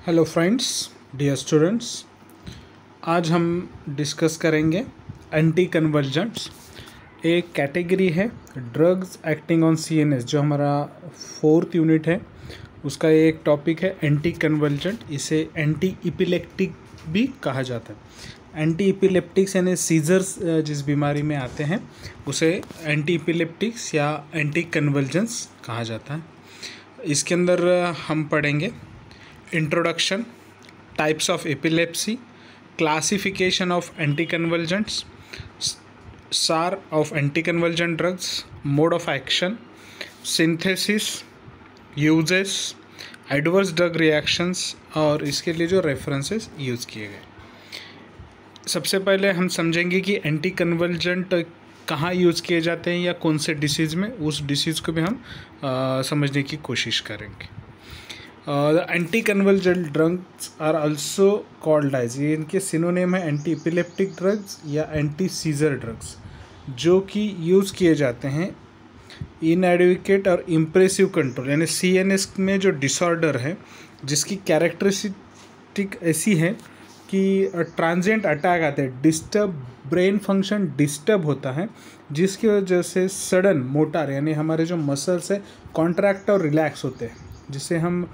Hello friends, dear students. आज हम discuss करेंगे एंटी कन्वर्जेंट्स। एक कैटेगरी है ड्रग्स एक्टिंग ऑन सीएनएस, जो हमारा 4th यूनिट है, उसका एक टॉपिक है एंटी कन्वर्जेंट। इसे एंटी इपिलेप्टिक भी कहा जाता है। एंटी इपिलेप्टिक्स यानी सीजर्स जिस बीमारी में आते हैं उसे एंटी इपिलेप्टिक्स या एंटी कन्वर्जेंस कहा जाता है। इसके अंदर हम पढ़ेंगे introduction, types of epilepsy, classification of anticonvulsants, SAR of anticonvulsant drugs, mode of action, synthesis, uses, adverse drug reactions और इसके लिए जो रेफरेंसेस यूज़ किए गए। सबसे पहले हम समझेंगे कि एंटीकन्वल्जेंट कहाँ यूज़ किए जाते हैं या कौन से डिसीज़ में, उस डिसीज़ को भी हम समझने की कोशिश करेंगे। The anticonvulsant drugs are also called as, ये इनके सिनोनिम है एंटी इपिलेप्टिक ड्रग्स या एंटी सीजर ड्रग्स, जो कि यूज़ किए जाते हैं इनएडिक्वेट और इम्प्रेसिव कंट्रोल यानी सीएनएस में जो डिसऑर्डर है, जिसकी कैरेक्टरिस्टिक ऐसी है कि ट्रांजिएंट अटैक आते हैं, डिस्टर्ब ब्रेन फंक्शन डिस्टर्ब होता है, जिसकी वजह से सडन मोटार यानी हमारे जो मसल्स है कॉन्ट्रैक्ट और रिलैक्स होते हैं, जिसे हम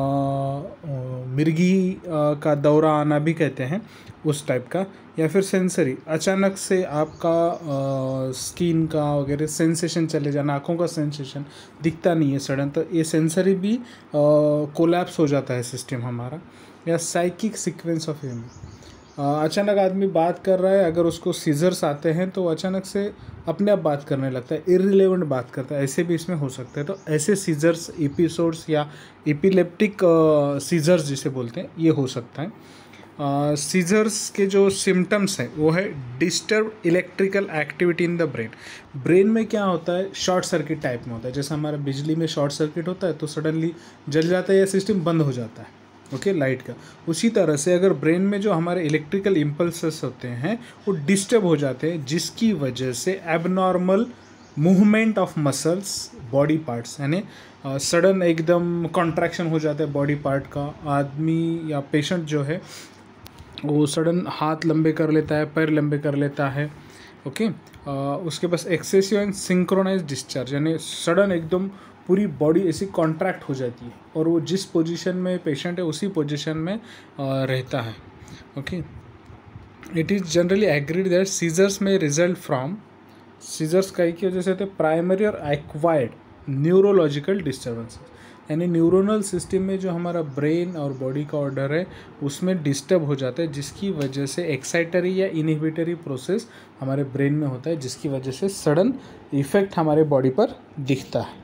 मिर्गी का दौरा आना भी कहते हैं, उस टाइप का। या फिर सेंसरी, अचानक से आपका स्किन का वगैरह सेंसेशन चले जाना, आँखों का सेंसेशन दिखता नहीं है सडन, तो ये सेंसरी भी कोलैप्स हो जाता है सिस्टम हमारा। या साइकिक सीक्वेंस ऑफ इवेंट, अचानक आदमी बात कर रहा है, अगर उसको सीजर्स आते हैं तो अचानक से अपने आप बात करने लगता है, इररिलेवेंट बात करता है, ऐसे भी इसमें हो सकता है। तो ऐसे सीजर्स एपिसोड्स या एपिलेप्टिक सीजर्स जिसे बोलते हैं, ये हो सकता है। सीजर्स के जो सिम्टम्स हैं वो है disturb electrical activity in the brain. Brain में क्या होता है, शॉर्ट सर्किट टाइप में होता है, जैसे हमारा बिजली में शॉर्ट सर्किट होता है तो सडनली जल जाता है या सिस्टम बंद हो जाता है, ओके, लाइट का। उसी तरह से अगर ब्रेन में जो हमारे इलेक्ट्रिकल इम्पल्सेस होते हैं वो डिस्टर्ब हो जाते हैं, जिसकी वजह से abnormal movement of muscles, body parts, यानी सडन एकदम कॉन्ट्रैक्शन हो जाता है बॉडी पार्ट का। आदमी या पेशेंट जो है वो सडन हाथ लंबे कर लेता है, पैर लंबे कर लेता है, ओके। उसके पास एक्सेसिव एंड सिंक्रोनाइज डिस्चार्ज, यानी सडन एकदम पूरी बॉडी ऐसी कॉन्ट्रैक्ट हो जाती है और वो जिस पोजीशन में पेशेंट है उसी पोजीशन में रहता है, okay. It is generally agreed that seizures में रिजल्ट फ्रॉम, सीजर्स कई की वजह से होते प्राइमरी और एक्वायर्ड न्यूरोलॉजिकल डिस्टर्बेंसेस, यानी न्यूरोनल सिस्टम में जो हमारा ब्रेन और बॉडी का ऑर्डर है उसमें डिस्टर्ब हो जाता है, जिसकी वजह से एक्साइटरी या इनहिबिटरी प्रोसेस हमारे ब्रेन में होता है, जिसकी वजह से सडन इफेक्ट हमारे बॉडी पर दिखता है।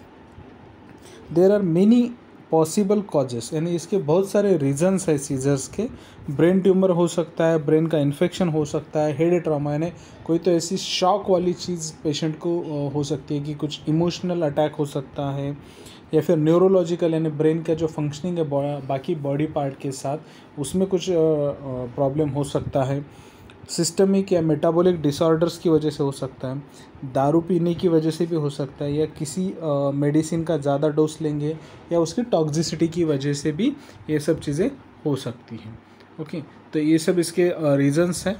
There are many possible causes, यानी इसके बहुत सारे रीजन्स है सीजर्स के। ब्रेन ट्यूमर हो सकता है, ब्रेन का इन्फेक्शन हो सकता है, हेड ट्रॉमा, यानी कोई तो ऐसी शॉक वाली चीज़ पेशेंट को हो सकती है कि कुछ इमोशनल अटैक हो सकता है, या फिर न्यूरोलॉजिकल यानी ब्रेन का जो फंक्शनिंग है बाकी बॉडी पार्ट के साथ, उसमें कुछ प्रॉब्लम हो सकता है। सिस्टमिक या मेटाबॉलिक डिसऑर्डर्स की वजह से हो सकता है, दारू पीने की वजह से भी हो सकता है, या किसी मेडिसिन का ज़्यादा डोज लेंगे या उसकी टॉक्सिसिटी की वजह से भी ये सब चीज़ें हो सकती हैं, ओके। तो ये सब इसके रीजंस हैं।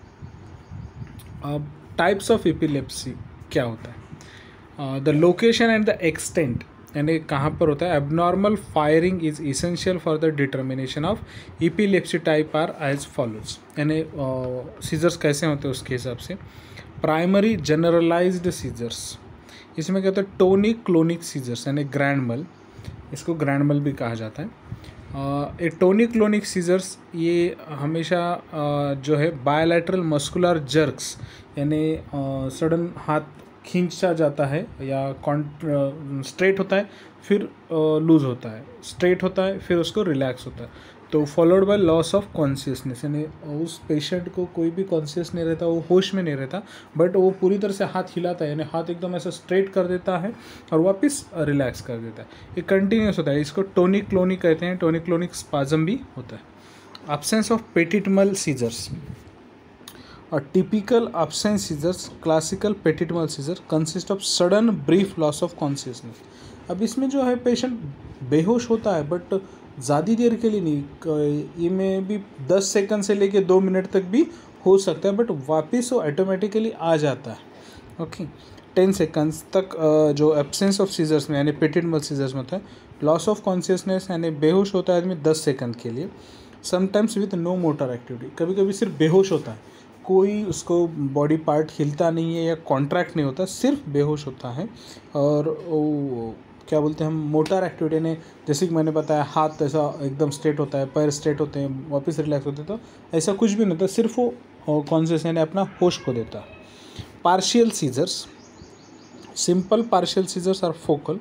अब टाइप्स ऑफ एपिलेप्सी क्या होता है, the location and the extent, यानी कहाँ पर होता है। Abnormal firing is essential for the determination of epilepsy type are as follows, यानी सीजर्स कैसे होते हैं उसके हिसाब से। प्राइमरी जनरलाइज्ड सीजर्स, इसमें क्या होता है, टोनिक क्लोनिक सीजर्स यानी ग्रैंड मल, इसको ग्रैंड मल भी कहा जाता है। ए टोनिक क्लोनिक सीजर्स ये हमेशा जो है बायलैटरल मस्कुलर जर्क्स, यानी सडन हाथ खींचा जाता है या स्ट्रेट होता है फिर लूज होता है, स्ट्रेट होता है फिर उसको रिलैक्स होता है, तो followed by loss of consciousness, यानी उस पेशेंट को कोई भी कॉन्शियस नहीं रहता, वो होश में नहीं रहता, बट वो पूरी तरह से हाथ हिलाता है, यानी हाथ एकदम ऐसा स्ट्रेट कर देता है और वापस रिलैक्स कर देता है। ये कंटिन्यूस होता है, इसको टोनिक क्लोनिक कहते हैं। टोनिक क्लोनिक स्पाज्म भी होता है। Absence of petit mal seizures, A typical absence seizures, classical petit-mal seizure, consist of sudden brief loss of consciousness। अब इसमें जो है पेशेंट बेहोश होता है बट ज़्यादा देर के लिए नहीं, ये में भी 10 सेकंड से लेके 2 मिनट तक भी हो सकता है, बट वापस वो ऑटोमेटिकली आ जाता है। ओके, 10 सेकंड्स तक जो एब्सेंस ऑफ सीजर्स में यानी पेटेंट मल सीजर्स में होता है। लॉस ऑफ कॉन्शियसनेस यानी बेहोश होता है आदमी 10 सेकंड के लिए। Sometimes with no motor activity, कभी कभी सिर्फ बेहोश होता है, कोई उसको बॉडी पार्ट हिलता नहीं है या कॉन्ट्रैक्ट नहीं होता, सिर्फ बेहोश होता है। और वो क्या बोलते हैं हम, मोटर एक्टिविटी ने, जैसे कि मैंने बताया हाथ ऐसा एकदम स्ट्रेट होता है, पैर स्ट्रेट होते हैं, वापस रिलैक्स होते हैं, तो ऐसा कुछ भी नहीं होता, सिर्फ वो कॉन्शियस यानी अपना होश खो देता है। Partial seizures, simple partial seizures are focal,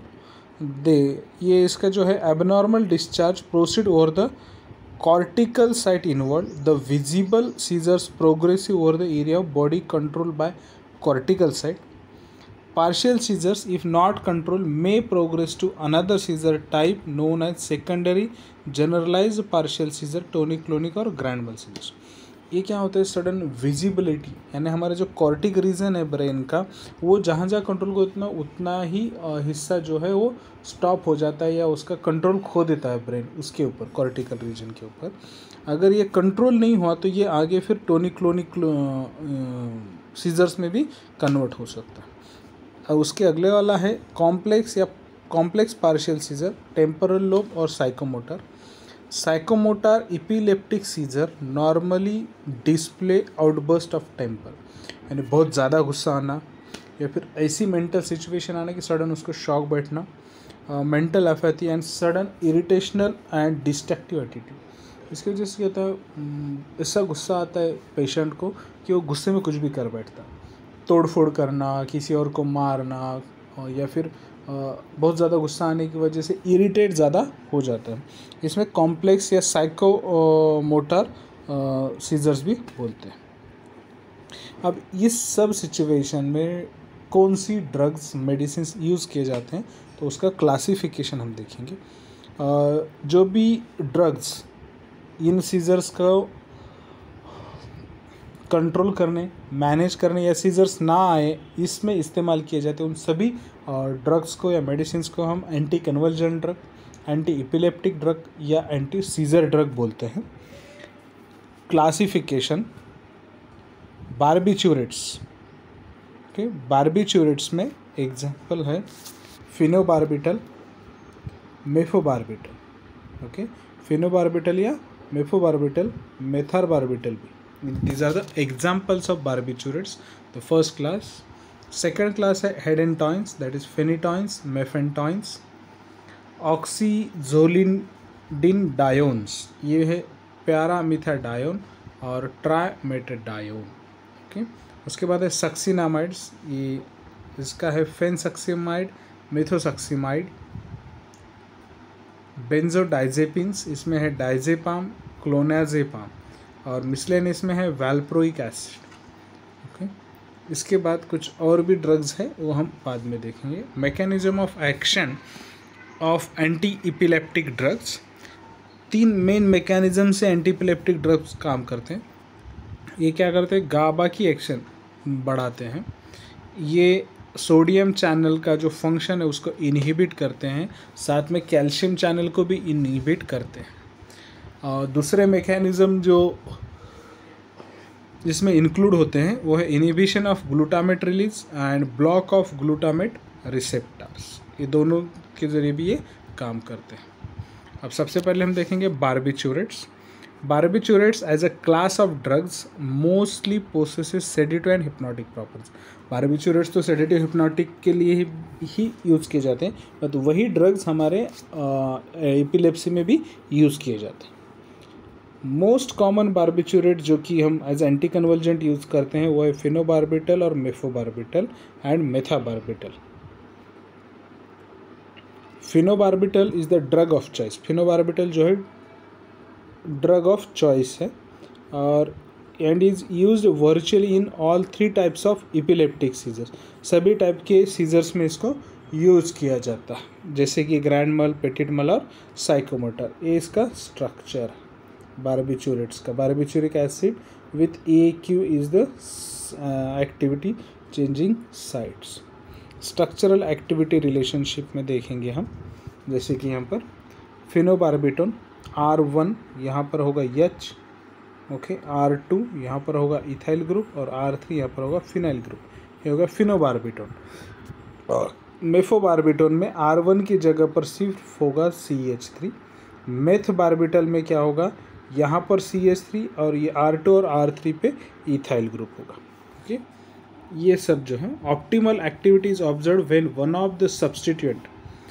ये इसका जो है abnormal discharge proceed over the cortical site inward. The visible seizures progressive over the area of body controlled by cortical site. Partial seizures, if not controlled, may progress to another seizure type known as secondary generalized partial seizure, tonic-clonic और grand mal seizures. ये क्या होता है, sudden visibility, यानी हमारा जो कॉर्टिक reason है brain का, वो जहाँ जहाँ कंट्रोल को उतना ही हिस्सा जो है वो स्टॉप हो जाता है या उसका कंट्रोल खो देता है ब्रेन उसके ऊपर, कॉर्टिकल रीजन के ऊपर। अगर ये कंट्रोल नहीं हुआ तो ये आगे फिर टोनिक क्लोनिक सीजर्स में भी कन्वर्ट हो सकता है। अब उसके अगले वाला है complex partial seizure, temporal lobe और psychomotor. Psychomotor epileptic seizure normally display outburst of temper, यानी बहुत ज़्यादा गुस्सा आना या फिर ऐसी मेंटल सिचुएशन आना कि सडन उसको शॉक बैठना, mental apathy and sudden irritational and destructive attitude. इसकी वजह से क्या होता है, ऐसा गुस्सा आता है पेशेंट को कि वो गुस्से में कुछ भी कर बैठता, तोड़फोड़ करना, किसी और को मारना, या फिर बहुत ज़्यादा गुस्सा आने की वजह से इरिटेट ज़्यादा हो जाता है। इसमें कॉम्प्लेक्स या साइको मोटर सीजर्स भी बोलते हैं। अब इस सब सिचुएशन में कौन सी ड्रग्स मेडिसिन यूज़ किए जाते हैं, तो उसका क्लासिफिकेशन हम देखेंगे। जो भी ड्रग्स इन सीजर्स को कंट्रोल करने, मैनेज करने या सीजर्स ना आए इसमें इस्तेमाल किए जाते हैं, उन सभी ड्रग्स को या मेडिसिन्स को हम anti conversion drug, anti epileptic drug या एंटी सीजर ड्रग बोलते हैं। क्लासिफिकेशन, बार्बिचूरेट्स। ओके, बार्बिचूरेट्स में एग्जांपल है फिनोबार्बिटल, मेफोबार्बिटल। ओके, फिनोबार्बिटल या मेफोबार्बिटल, मेथारबार्बिटल भी, these are the examples of barbiturates, the first class. Second class है hedentoins, that is phenytoins, mephentoins, oxazolidinediones, ये है पैरामीथाडायोन और ट्राइमेटाडायोन। ओके, उसके बाद है सक्सिनामाइड्स, ये इसका है फेनसक्सिमाइड, मेथोसक्सिमाइड। बेंजोडाइजेपिन्स, इसमें है डाइजेपाम, क्लोनाजेपाम, और मिसलेनियस में है वैल्प्रोइक एसिड। ओके, इसके बाद कुछ और भी ड्रग्स है वो हम बाद में देखेंगे। Mechanism of action of anti epileptic drugs, 3 main mechanism से एंटी इपिलेप्टिक ड्रग्स काम करते हैं। ये क्या करते हैं, गाबा की एक्शन बढ़ाते हैं, ये सोडियम चैनल का जो फंक्शन है उसको इनहिबिट करते हैं, साथ में कैल्शियम चैनल को भी इनहिबिट करते हैं। और दूसरे मैकेनिज़्म जो जिसमें इंक्लूड होते हैं वो है inhibition of glutamate release and block of glutamate receptors, ये दोनों के ज़रिए भी ये काम करते हैं। अब सबसे पहले हम देखेंगे barbiturates. Barbiturates as a class of drugs mostly possesses sedative and hypnotic properties. Barbiturates तो सेडेटिव हिप्नोटिक के लिए ही यूज़ किए जाते हैं, बट वही ड्रग्स हमारे एपिलेप्सी में भी यूज़ किए जाते हैं। मोस्ट कॉमन बार्बिचूरेट जो कि हम एज एंटी कन्वर्जेंट यूज़ करते हैं वो है फिनोबार्बिटल और mephobarbital and metharbital. Phenobarbital is the drug of choice, phenobarbital जो है ड्रग ऑफ चॉइस है और and is used virtually in all 3 types of epileptic seizures, सभी टाइप के सीजर्स में इसको यूज़ किया जाता है, जैसे कि ग्रैंड मल, पेटिट मल और साइकोमोटर। ये इसका स्ट्रक्चर बार्बिचूरेट्स का। Barbituric acid with AQ is the activity changing sites. Structural activity relationship में देखेंगे हम, जैसे कि यहाँ पर फिनोबार्बिटोन, R1 यहाँ पर होगा H, ओके, R2 यहाँ पर होगा इथाइल ग्रुप और R3 यहाँ पर होगा फिनाइल ग्रुप, ये होगा फिनोबार्बिटोन। मेफोबार्बिटोन में R1 की जगह पर सिर्फ होगा CH3। मेथ बार्बिटल में क्या होगा, यहाँ पर CH3 और ये R2 और R3 पे इथाइल ग्रुप होगा। ओके, ये सब जो है optimal activities observe when one of the substituent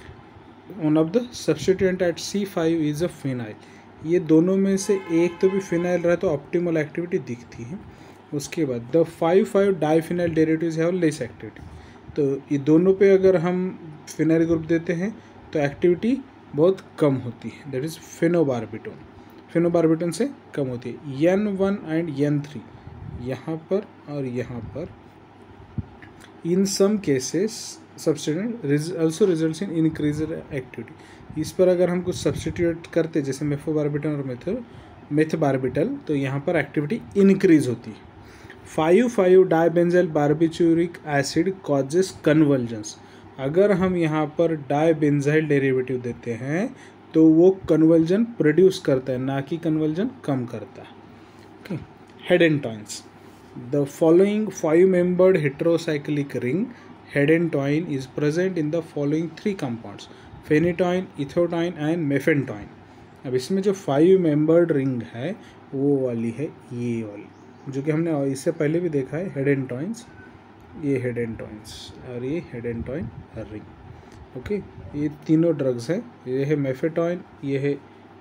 at C5 is a phenyl. ये दोनों में से एक तो भी फिनाइल रहा तो ऑप्टिमल एक्टिविटी दिखती है। उसके बाद the 5,5 diphenyl derivatives have less activity. तो ये दोनों पे अगर हम फिनाइल ग्रुप देते हैं तो एक्टिविटी बहुत कम होती है, दैट इज़ फिनोबार्बिटोन से कम होती है। N1 एंड N3 यहाँ पर और यहाँ पर, in some cases substitute also results in increase activity. इस पर अगर हम कुछ सब्स्टिट्यूट करते जैसे मेफोबार्बिटल और मेथबार्बिटल तो यहाँ पर एक्टिविटी इंक्रीज होती है। 5,5 dibenzyl barbituric acid causes convergence. अगर हम यहाँ पर डाइबेंजाइल डेरिवेटिव देते हैं तो वो कन्वर्जन प्रोड्यूस करता है, ना कि कन्वर्जन कम करता है। Okay, hydantoins, the following 5-membered heterocyclic ring hydantoin is present in the following 3 compounds, phenytoin, ethotoin and mephenytoin. अब इसमें जो 5-membered रिंग है वो वाली है ये वाली, जो कि हमने इससे पहले भी देखा है, हेडेनटॉइंस, ये हेडेनटॉइंस और ये हेडेनटॉइन रिंग। ओके, ये तीनों ड्रग्स हैं, ये है मेफेटॉइन, ये है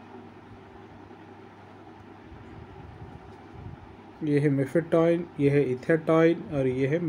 मेफेटॉइन, ये है इथेटॉइन और ये है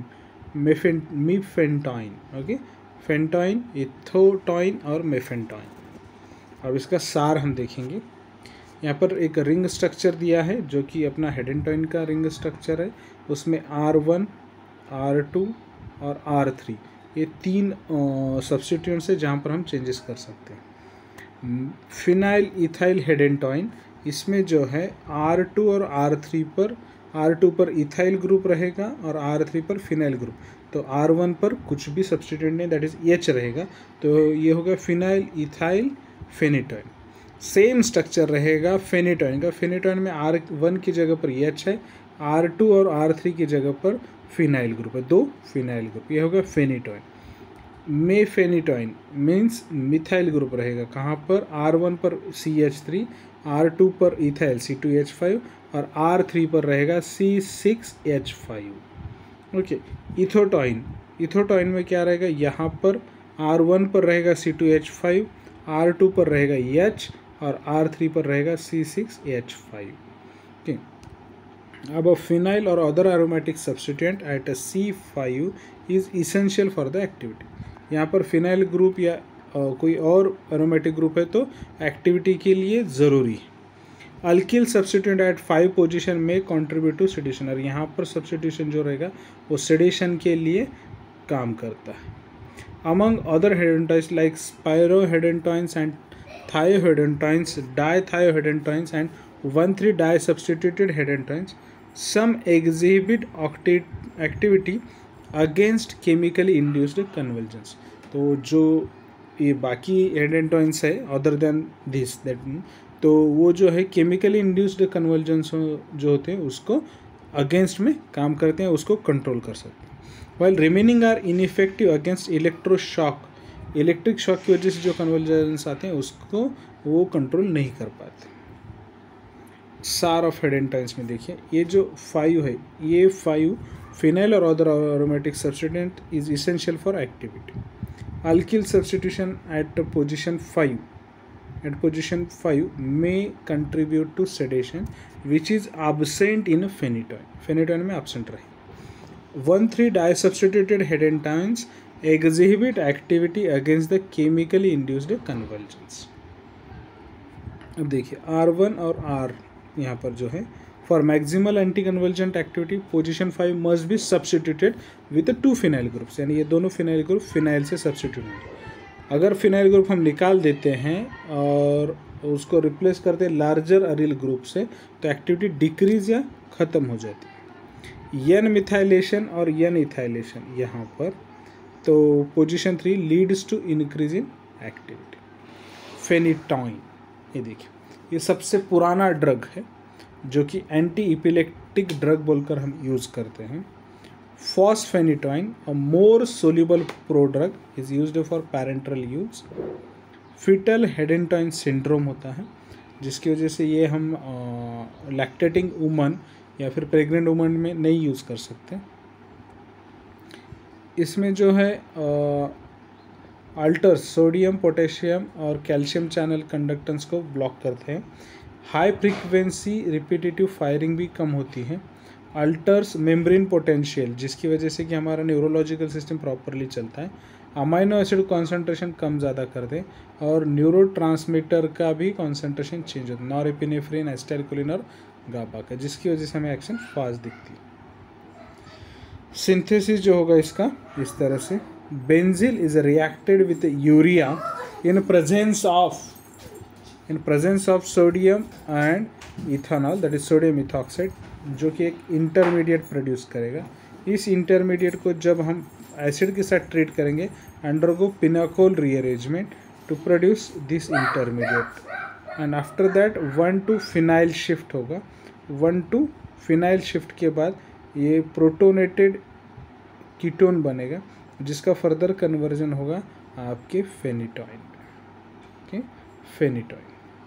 मीफेंटॉइन। ओके, फेंटॉइन, इथोटॉइन और मेफेंटॉइन। अब इसका सार हम देखेंगे। यहाँ पर एक रिंग स्ट्रक्चर दिया है जो कि अपना हेडेनटॉइन का रिंग स्ट्रक्चर है। उसमें R1, R2 और R3 ये 3 सब्स्टिट्यूएंट्स है जहाँ पर हम चेंजेस कर सकते हैं। फिनाइल इथाइल हेडेनटॉइन, इसमें जो है R2 और R3 पर, R2 पर इथाइल ग्रुप रहेगा और R3 पर फिनाइल ग्रुप। तो R1 पर कुछ भी सब्स्टिट्यूएंट नहीं, दैट इज H रहेगा, तो ये होगा phenyl ethyl phenytoin. Same structure रहेगा फेनिटॉइन का। फेनिटॉइन में R1 की जगह पर H है, R2 और R3 की जगह पर फिनाइल ग्रुप है, 2 फिनाइल ग्रुप, ये होगा phenytoin. Mephenytoin means methyl group रहेगा, कहाँ पर, R1 पर CH3, R2 पर इथाइल C2H5 और R3 पर रहेगा C6H5। ओके, इथोटॉइन में क्या रहेगा, यहाँ पर R1 पर रहेगा C2H5, R2 पर रहेगा H और R3 पर रहेगा C6H5। ओके, अब फिनाइल और other aromatic substituent at C5 is essential for the activity। यहाँ पर फिनाइल ग्रुप या कोई और एरोमेटिक ग्रुप है तो एक्टिविटी के लिए ज़रूरी है। अल्किल सब्स्टिट्यूएंट एट 5 पोजीशन में कंट्रीब्यूट टू सेडेशन, और यहाँ पर सब्स्टिट्यूशन जो रहेगा वो सेडेशन के लिए काम करता है। Among other hydantoins like spirohydantoins and thiohydantoins, dithiohydantoins and 1,3 disubstituted hydantoins, some exhibit activity against chemically induced convergence. तो जो ये बाकी हेडेनटॉइंस है अदर देन दिस दैट, तो वो जो है केमिकली इंड्यूस्ड कन्वर्जेंस जो होते हैं उसको अगेंस्ट में काम करते हैं, उसको कंट्रोल कर सकते हैं। While remaining are ineffective against electroshock, electric shock की वजह से जो कन्वर्जेंस आते हैं उसको वो कंट्रोल नहीं कर पाते। सार ऑफ हेडेनटॉइंस में देखिए, ये जो 5 है, ये 5 फिनाइल और other aromatic substituent is essential for activity. Alkyl substitution at position 5 may contribute to sedation which is absent in phenytoin, phenytoin में absent रहे। 1,3 disubstituted hedentoins exhibit activity against the chemically induced convulsions। अब देखिए R1 और R यहाँ पर जो है, for maximal anticonvulsant activity position 5 must be substituted with the 2 phenyl groups, यानी ये दोनों फिनाइल ग्रुप फिनाइल से सब्स्टिट्यूट होंगे। अगर फिनाइल ग्रुप हम निकाल देते हैं और उसको रिप्लेस करते हैं लार्जर अरिल ग्रुप से तो एक्टिविटी डिक्रीज या ख़त्म हो जाती है। एन मिथाइलेशन और एन इथाइलेशन यहाँ पर, तो position 3 leads to increase in activity. Phenytoin. ये देखिए, ये सबसे पुराना ड्रग है जो कि एंटी इपिलेप्टिक ड्रग बोलकर हम यूज़ करते हैं। Fosphenytoin a more soluble prodrug is used for parental use. Fetal hydantoin syndrome होता है, जिसकी वजह से ये हम लैक्टेटिंग वुमन या फिर प्रेग्नेंट वुमन में नहीं यूज़ कर सकते। इसमें जो है अल्टर्स सोडियम, पोटेशियम और कैल्शियम चैनल कंडक्टेंस को ब्लॉक करते हैं। हाई फ्रीक्वेंसी रिपीटेटिव फायरिंग भी कम होती है। अल्टर्स मेम्ब्रेन पोटेंशियल, जिसकी वजह से कि हमारा न्यूरोलॉजिकल सिस्टम प्रॉपरली चलता है। अमाइनो एसिड कॉन्सेंट्रेशन कम ज़्यादा कर दे और न्यूरोट्रांसमीटर का भी कॉन्सेंट्रेशन चेंज होता है, नॉरएपिनेफ्रिन, एसिटाइलकोलिन और गाबा का, जिसकी वजह से हमें एक्शन फास्ट दिखती है। सिंथेसिस जो होगा इसका इस तरह से, benzil is reacted with urea in presence of sodium and ethanol, that is sodium ethoxide, जो कि एक इंटरमीडिएट प्रोड्यूस करेगा। इस इंटरमीडिएट को जब हम एसिड के साथ ट्रीट करेंगे, undergo pinacol rearrangement to produce this intermediate, and after that 1 to phenyl shift होगा। 1 to फिनाइल शिफ्ट के बाद ये प्रोटोनेटेड कीटोन बनेगा, जिसका फर्दर कन्वर्जन होगा आपके phenytoin. Okay, phenytoin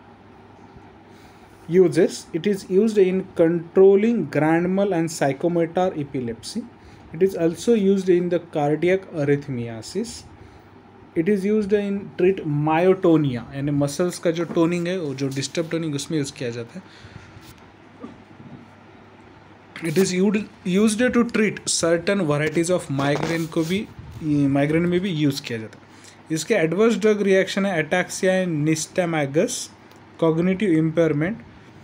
uses, it is used in controlling grand mal and psychomotor epilepsy. It is also used in the cardiac arrhythmiasis. It is used in treat myotonia, यानी muscles का जो toning है, वो जो disturb toning, उसमें use किया जाता है। It is used to treat certain varieties of migraine को भी, माइग्रेन में भी यूज़ किया जाता है। इसके एडवर्स ड्रग रिएक्शन है ataxia and nystagmus, cognitive impairment,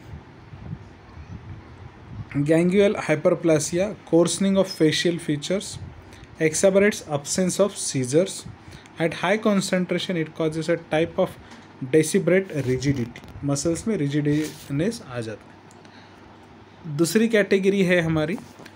gingival hyperplasia, coarsening of facial features, exacerbates absence of seizures. At high concentration it causes a type of deliberate rigidity, muscles में rigidness आ जाता है। दूसरी कैटेगरी है हमारी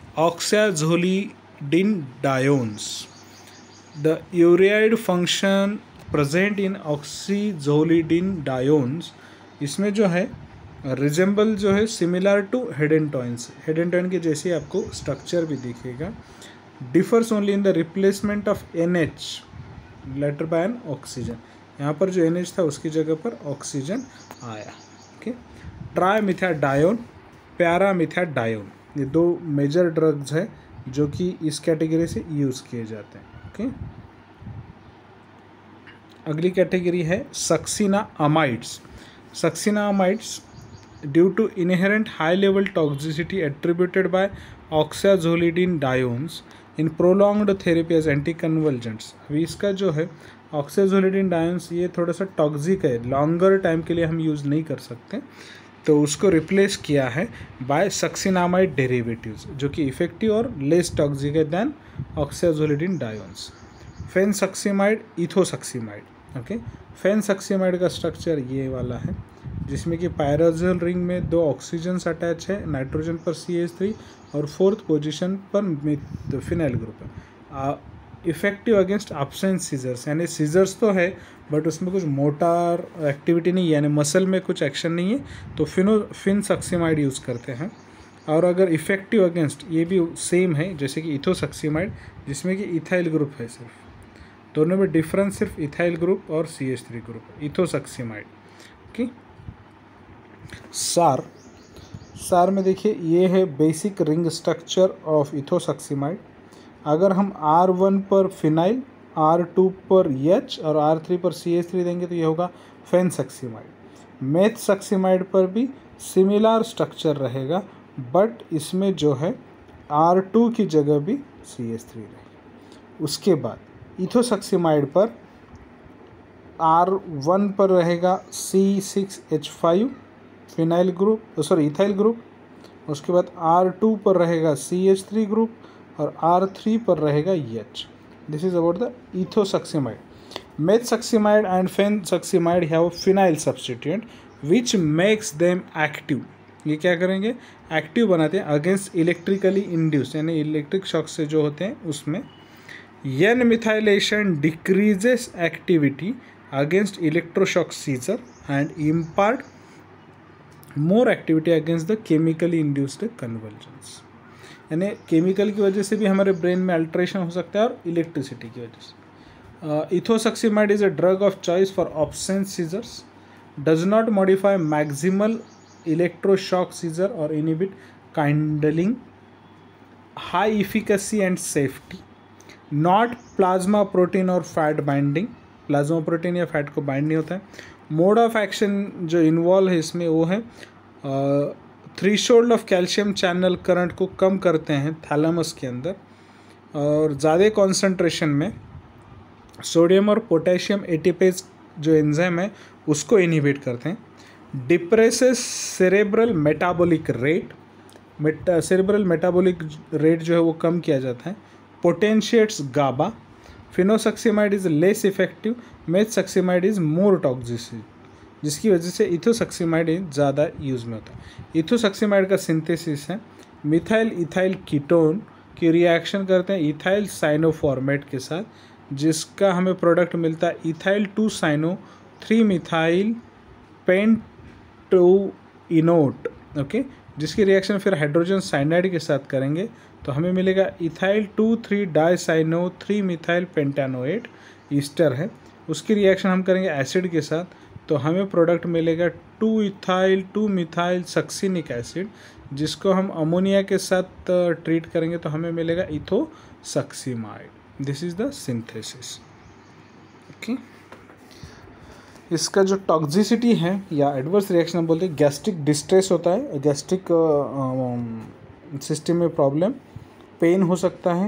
oxazolidinediones. The ureide function present in oxazolidinediones, इसमें जो है रिजेंबल जो है सिमिलर टू हेडेंटॉइन्स, हेडेंटॉइन के जैसे आपको स्ट्रक्चर भी दिखेगा। Differs only in the replacement of NH later by an oxygen, यहाँ पर जो NH था उसकी जगह पर ऑक्सीजन आया। ओके, ट्राइमिथाडायोन, पैरामिथाडायोन, ये दो मेजर ड्रग्स है जो कि इस कैटेगरी से यूज़ किए जाते हैं। ओके, अगली कैटेगरी है succinimides. Succinimides due to inherent high level toxicity attributed by oxazolidinediones in prolonged therapy as anticonvulsants. अभी इसका जो है ऑक्साजोलिडिनडायोन्स, ये थोड़ा सा टॉक्सिक है, लॉन्गर टाइम के लिए हम यूज़ नहीं कर सकते, तो उसको रिप्लेस किया है बाय सक्सिनामाइड डेरिवेटिव्स, जो कि इफेक्टिव और लेस टॉक्सिक है than oxazolidinediones. Phensuximide, ethosuximide. Okay, phensuximide का स्ट्रक्चर ये वाला है, जिसमें कि पायराजोल रिंग में 2 ऑक्सीजन्स अटैच है, नाइट्रोजन पर CH3 और 4th पोजीशन पर फिनाइल ग्रुप है। इफेक्टिव अगेंस्ट एब्सेंट सीजर्स, यानी सीजर्स तो है बट उसमें कुछ मोटार एक्टिविटी नहीं है, यानी मसल में कुछ एक्शन नहीं है, तो फेनसक्सिमाइड यूज़ करते हैं। और अगर इफेक्टिव अगेंस्ट, ये भी सेम है जैसे कि इथोसक्सिमाइड, जिसमें कि इथाइल ग्रुप है, सिर्फ दोनों में डिफरेंस सिर्फ इथाइल ग्रुप और CH3 ग्रुप, इथोसक्सिमाइड। ओके, सार में देखिए, ये है basic ring structure of ethosuximide. अगर हम R1 पर फिनाइल, R2 पर H और R3 पर CH3 देंगे तो ये होगा फेनसक्सिमाइड। मेथसक्सिमाइड पर भी सिमिलर स्ट्रक्चर रहेगा, बट इसमें जो है R2 की जगह भी CH3 रहेगी। उसके बाद इथोसक्सिमाइड पर R1 पर रहेगा C6H5 phenyl group, ethyl group. उसके बाद R2 पर रहेगा CH3 ग्रुप और R3 पर रहेगा H। This is about the ethosuximide. Methsuximide and phensuximide have phenyl substituent which makes them active. ये क्या करेंगे, एक्टिव बनाते हैं अगेंस्ट इलेक्ट्रिकली इंड्यूस, यानी इलेक्ट्रिक शॉक से जो होते हैं उसमें। N methylation decreases activity against electroshock seizure and impart more activity against the chemically induced convulsions. यानी केमिकल की वजह से भी हमारे ब्रेन में अल्ट्रेशन हो सकता है और इलेक्ट्रिसिटी की वजह से. Ethosuximide is a drug of choice for absent seizures, does not modify maximal electroshock seizure और inhibit kindling, high efficacy and safety, not plasma protein और फैट बाइंडिंग, प्लाज्मा प्रोटीन या फैट को बाइंड नहीं होता है. मोड ऑफ एक्शन जो involve है इसमें वो है threshold of calcium channel current को कम करते हैं थैलेमस के अंदर, और ज़्यादा कॉन्सेंट्रेशन में सोडियम और पोटेशियम एटीपेज जो एंजाइम है उसको इनहिबिट करते हैं. Depresses cerebral metabolic rate, cerebral metabolic rate जो है वो कम किया जाता है. Potentiates GABA. Phensuximide is less effective, methsuximide is more toxic, जिसकी वजह से इथोसक्सीमाइड ज़्यादा यूज़ में होता है. इथोसक्सीमाइड का सिंथेसिस है मिथाइल इथाइल कीटोन की रिएक्शन करते हैं इथाइल साइनोफॉर्मेट के साथ, जिसका हमें प्रोडक्ट मिलता है ethyl 2 cyano 3 methyl pentanoate. Okay, जिसकी रिएक्शन फिर हाइड्रोजन साइनाइड के साथ करेंगे तो हमें मिलेगा ethyl 2,3 dicyano 3 methyl pentanoate ester है. उसकी रिएक्शन हम करेंगे एसिड के साथ तो हमें प्रोडक्ट मिलेगा 2 इथाइल 2 मिथाइल सक्सिनिक एसिड, जिसको हम अमोनिया के साथ ट्रीट करेंगे तो हमें मिलेगा ethosuximide. This is the synthesis. Okay, इसका जो टॉक्सिसिटी है या एडवर्स रिएक्शन हम बोलते हैं, गैस्ट्रिक डिस्ट्रेस होता है, गैस्ट्रिक सिस्टम में प्रॉब्लम, पेन हो सकता है,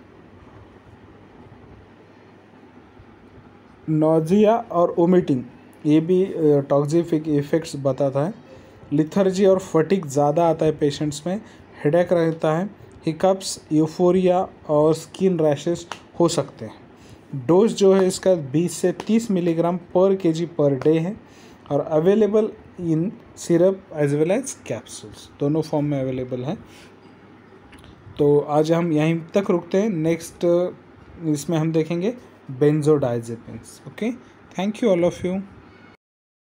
नोजिया और वोमिटिंग, ये भी टॉक्सिक इफेक्ट्स बताता है. लिथर्जी और फटिक ज़्यादा आता है पेशेंट्स में, हेडेक रहता है, हिकअप्स, यूफोरिया और स्किन रैशेस हो सकते हैं. डोज जो है इसका 20 से 30 मिलीग्राम पर केजी पर डे है और available in syrup as well as capsules, दोनों फॉर्म में अवेलेबल है. तो आज हम यहीं तक रुकते हैं. नेक्स्ट इसमें हम देखेंगे benzodiazepines. Okay, thank you all of you.